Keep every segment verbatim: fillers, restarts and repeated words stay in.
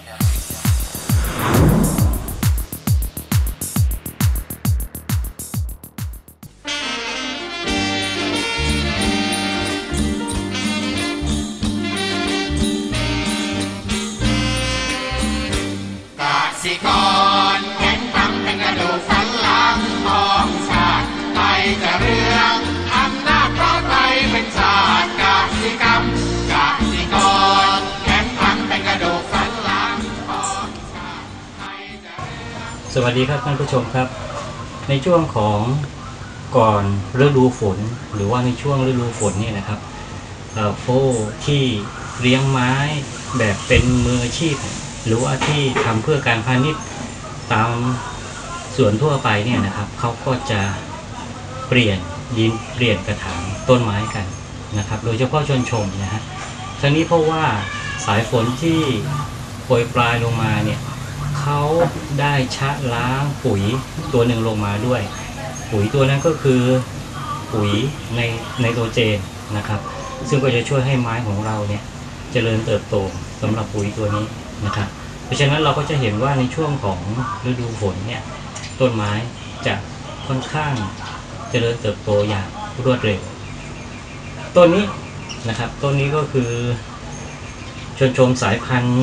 สิกรแข็งทำเป็นกระดูกสันหลังของชาติไทยจะเรื่องอำนาจเพราะไทยเป็นชาติกสิกรรมกสิกรแข็งทำเป็นกระดูกสันหลังของชาติไทยจะสวัสดีครับท่านผู้ชมครับในช่วงของก่อนฤดูฝนหรือว่าในช่วงฤดูฝนนี่นะครับผู้ที่เลี้ยงไม้แบบเป็นมืออาชีพหรือว่าที่ทำเพื่อการพาณิชย์ตามสวนทั่วไปเนี่ยนะครับเขาก็จะเปลี่ยนดินเปลี่ยนกระถางต้นไม้กันนะครับโดยเฉพาะชวนชมนะฮะทั้งนี้เพราะว่าสายฝนที่โปรยปลายลงมาเนี่ยเขาได้ชะล้างปุ๋ยตัวหนึ่งลงมาด้วยปุ๋ยตัวนั้นก็คือปุ๋ยในไนโตรเจนนะครับซึ่งก็จะช่วยให้ไม้ของเราเนี่ยเจริญเติบโตสำหรับปุ๋ยตัวนี้นะครับเพราะฉะนั้นเราก็จะเห็นว่าในช่วงของฤดูฝนเนี่ยต้นไม้จะค่อนข้างเจริญเติบโตอย่างรวดเร็วต้นนี้นะครับต้นนี้ก็คือชวนชมสายพันธุ์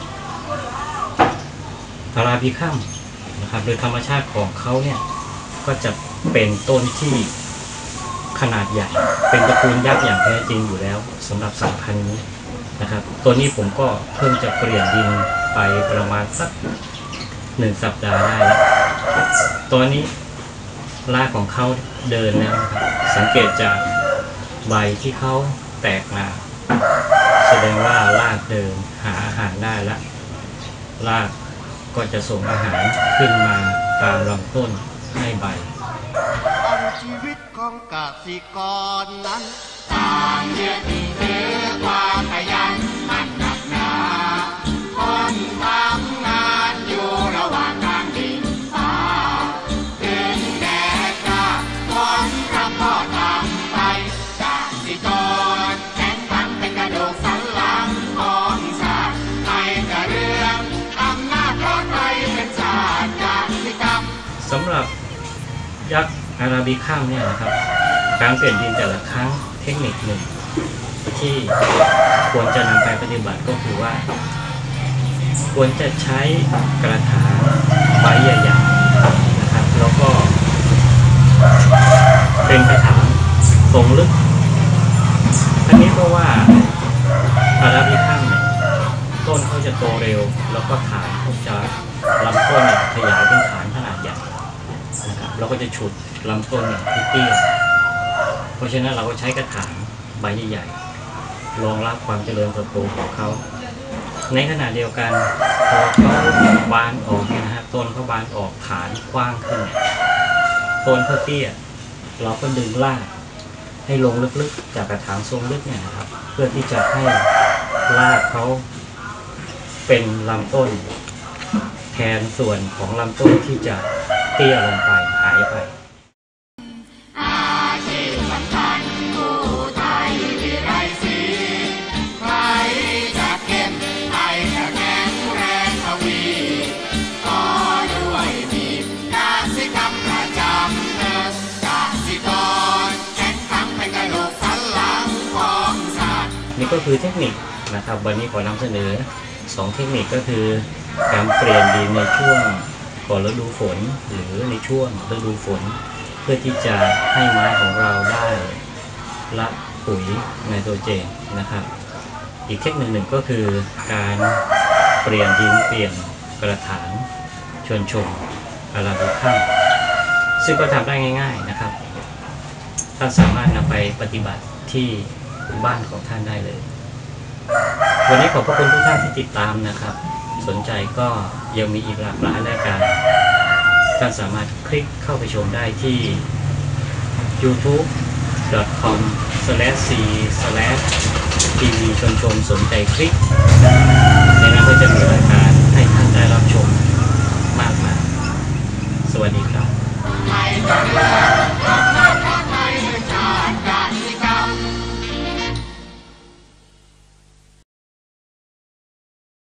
อาราบิคัมนะครับโดยธรรมชาติของเขาเนี่ยก็จะเป็นต้นที่ขนาดใหญ่เป็นตระกูลยักษ์อย่างแท้จริงอยู่แล้วสำหรับสายพันธุ์นี้นะครับตัวนี้ผมก็เพิ่งจะเปลี่ยนดินไปประมาณสักหนึ่งสัปดาห์ได้แล้วตัวนี้รากของเขาเดินแล้วนะครับสังเกตจากใบที่เขาแตกมาแสดงว่ารากเดินหาอาหารได้แล้วรากก็จะส่งอาหารขึ้นมาตามลำต้นให้ใบชีวิตของกสิกรนั้นต่างเยือกถือความขยันมันหนักหนาคนทำงานอยู่ระหว่างกลางดินฟ้าถึงแดดจ้าคนทำพ่อทำไปกสิกรแข็งขันเป็นกระดูกสันหลังของชาติไทยจะเรื่องอำนาจเพราะไทยเป็นชาติกสิกรรมสำหรับยักษ์อาราบิคัมเนี่ยนะครับการเปลี่ยนดินแต่ละครั้งเทคนิคหนึ่งที่ควรจะนำไปปฏิบัติก็คือว่าควรจะใช้กระถางใบใหญ่ๆนะครับแล้วก็เป็นกระถางทรงลึกอันนี้เพราะว่าอาราบิคัมเนี่ยต้นเขาจะโตเร็วแล้วก็ฐานเขาจะลำต้นขยายเป็นฐานขนาดใหญ่นะครับเราก็จะฉุดลำต้นเนี่ยที่เตี้ยเพราะฉะนั้นเราก็ใช้กระถางใบใหญ่ๆรองรับความเจริญเติบโตของเขาในขณะเดียวกันพอเขาบานออกนะฮะต้นเขาบานออกฐานกว้างขึ้นต้นเขาเตี้ยเราก็ดึงรากให้ลงลึกๆจากกระถางทรงลึกเนี่ยนะครับเพื่อที่จะให้รากเขาเป็นลำต้นแทนส่วนของลำต้นที่จะเตี้ยลงไปหายไปนี่ก็คือเทคนิคนะครับวันนี้ขอนำเสนอสองเทคนิคก็คือการเปลี่ยนดินในช่วงก่อนฤดูฝนหรือในช่วงฤดูฝนเพื่อที่จะให้ไม้ของเราได้รับปุ๋ยไนโตรเจนนะครับอีกเทคนิคหนึ่งก็คือการเปลี่ยนดินเปลี่ยนกระถางชวนชมอาราบิคัมซึ่งก็ทำได้ง่ายๆนะครับท่านสามารถนำไปปฏิบัติที่บ้านของท่านได้เลยวันนี้ขอบพระคุณทุกท่านที่ติดตามนะครับสนใจก็ยังมีอีกหลากหลายรายการท่านสามารถคลิกเข้าไปชมได้ที่ ยูทูบ ดอท คอม สแลช ซี สแลช ที วี ชวนชมสนใจคลิกในนั้นก็จะมีรายการให้ท่านได้รับชมมากมายสวัสดีครับ